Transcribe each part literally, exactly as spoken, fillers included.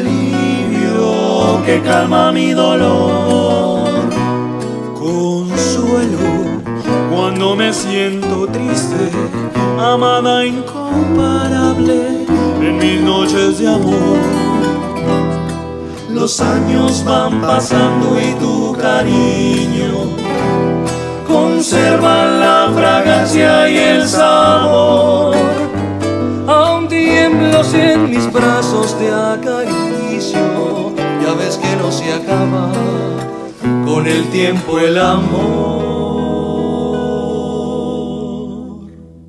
alivio que calma mi dolor, consuelo cuando me siento triste, amada incomparable en mis noches de amor. Los años van pasando y tu cariño conservan la fragancia y el sabor. Aún tiemblo si en mis brazos te acaricio, ya ves que no se acaba con el tiempo el amor.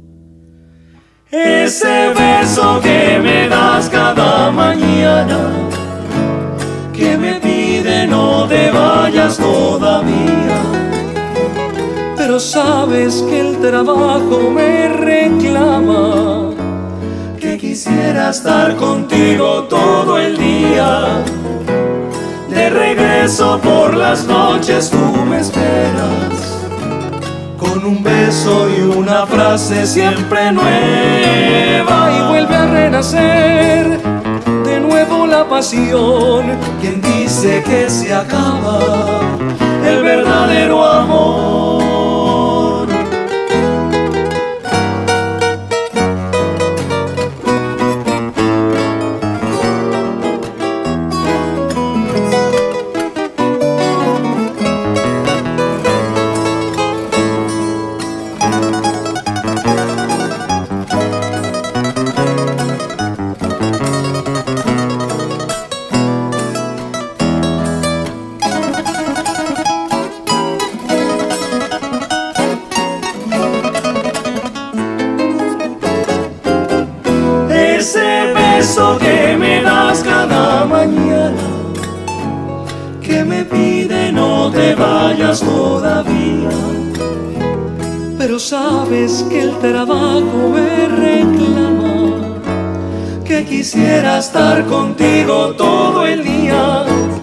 Ese beso que me das cada mañana, que me pide no te vayas todavía, pero sabes que el trabajo me reclama, que quisiera estar contigo todo el día. De regreso por las noches tú me esperas, con un beso y una frase siempre nueva, y vuelve a renacer de nuevo la pasión. Quien dice que se acaba el verdadero amor. Ese beso que me das cada mañana, que me pide no te vayas todavía, pero sabes que el trabajo me reclama, que quisiera estar contigo todo el día.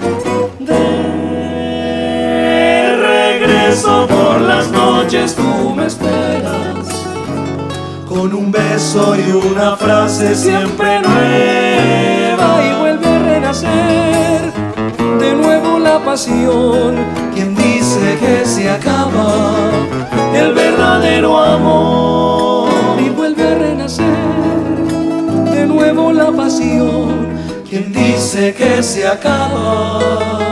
De regreso por las noches tú me esperas, con un beso y una frase siempre nueva, y vuelve a renacer de nuevo la pasión. Quien dice que se acaba el verdadero amor, y vuelve a renacer de nuevo la pasión. Quien dice que se acaba